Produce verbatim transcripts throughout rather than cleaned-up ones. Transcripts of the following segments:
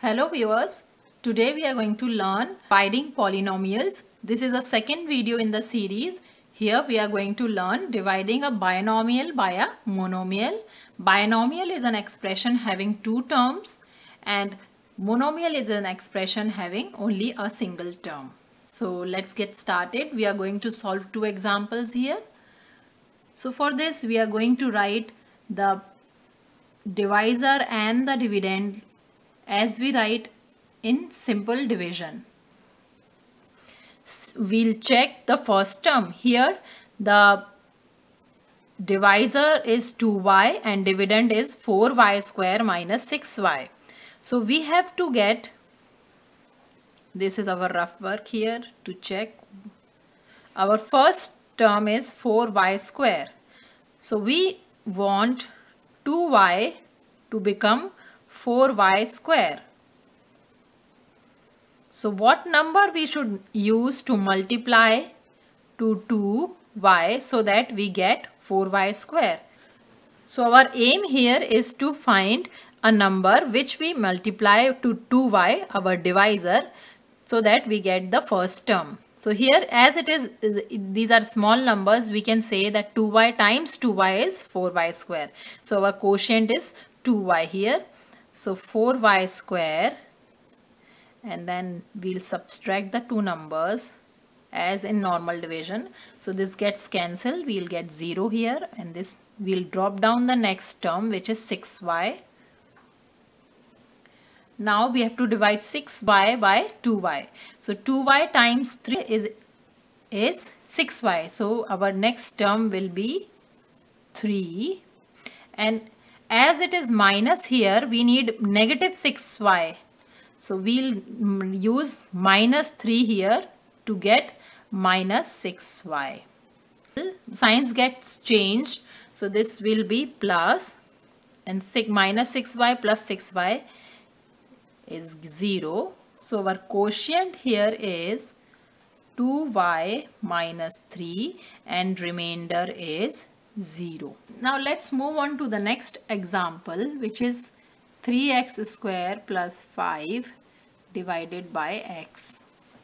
Hello viewers, today we are going to learn dividing polynomials. This is a second video in the series. Here we are going to learn dividing a binomial by a monomial. Binomial is an expression having two terms and monomial is an expression having only a single term. So let's get started. We are going to solve two examples here. So for this we are going to write the divisor and the dividend as we write in simple division. We'll check the first term. Here the divisor is two y and dividend is four y square minus six y. So we have to get, this is our rough work here to check. Our first term is four y square. So we want two y to become four y square. So what number we should use to multiply to two y so that we get four y square? So our aim here is to find a number which we multiply to two y, our divisor, so that we get the first term. So here as it is, these are small numbers, we can say that two y times two y is four y square. So our quotient is two y here. So four y square, and then we'll subtract the two numbers as in normal division. So this gets cancelled, we'll get zero here, and this we'll drop down the next term which is six y. Now we have to divide six y by two y. So two y times three is, is six y. So our next term will be three, and as it is minus here, we need negative six y. So we'll use minus three here to get minus six y. Signs gets changed. So this will be plus, and six, minus six y plus six y is zero. So our quotient here is two y minus three and remainder is zero. Now let's move on to the next example, which is three x square plus five divided by x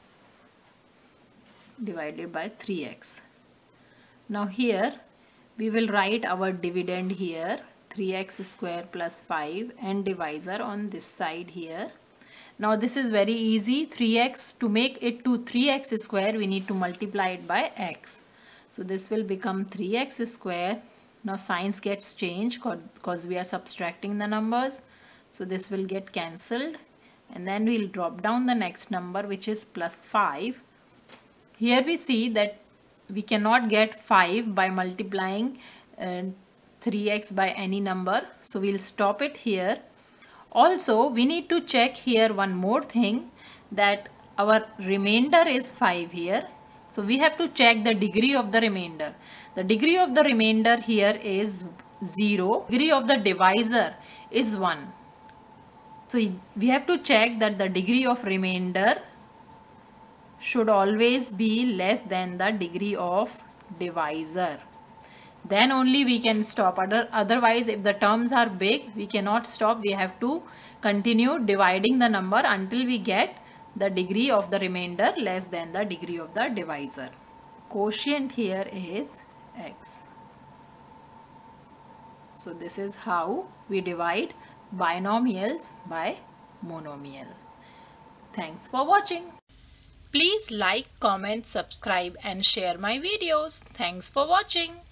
divided by three x. Now here we will write our dividend here, three x square plus five, and divisor on this side here. Now this is very easy. three x, to make it to three x square we need to multiply it by x. So this will become three x square. Now signs gets changed because we are subtracting the numbers. So this will get cancelled, and then we'll drop down the next number which is plus five. Here we see that we cannot get five by multiplying uh, three x by any number. So we'll stop it here. Also we need to check here one more thing, that our remainder is five here. So we have to check the degree of the remainder. The degree of the remainder here is zero. Degree of the divisor is one. So we have to check that the degree of remainder should always be less than the degree of divisor. Then only we can stop. Other, otherwise if the terms are big, we cannot stop. We have to continue dividing the number until we get the degree of the remainder less than the degree of the divisor. Quotient here is x. So this is how we divide binomials by monomial. Thanks for watching. Please like, comment, subscribe and share my videos. Thanks for watching.